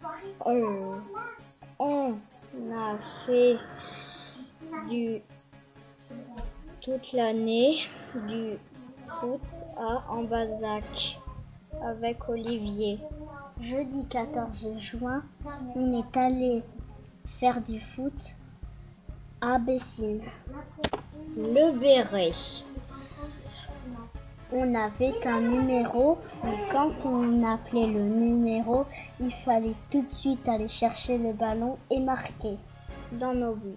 On a fait toute l'année du foot à Ambazac avec Olivier. Jeudi 14 juin, on est allé faire du foot à Bessines. Le Béret. On avait un numéro, et quand on appelait le numéro, il fallait tout de suite aller chercher le ballon et marquer dans nos buts.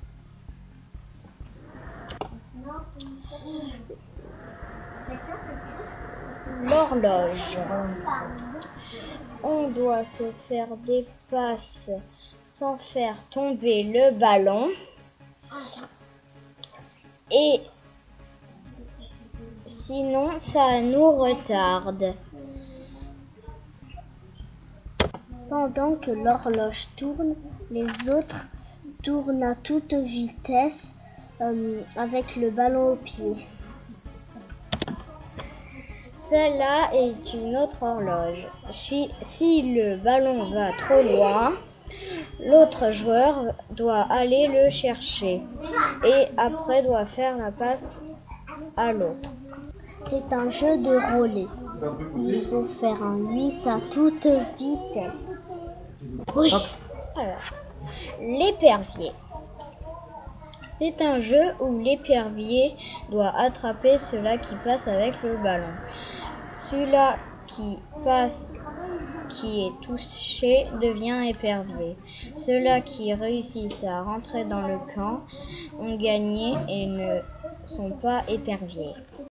L'horloge. On doit se faire des passes sans faire tomber le ballon. Et sinon, ça nous retarde. Pendant que l'horloge tourne, les autres tournent à toute vitesse avec le ballon au pied. Celle-là est une autre horloge. Si le ballon va trop loin, l'autre joueur doit aller le chercher et après doit faire la passe à l'autre. C'est un jeu de relais. Il faut faire un 8 à toute vitesse. Oui. Alors, l'épervier. C'est un jeu où l'épervier doit attraper cela qui passe avec le ballon. Celui-là qui passe, qui est touché, devient épervier. Ceux-là qui réussissent à rentrer dans le camp ont gagné et ne sont pas éperviers.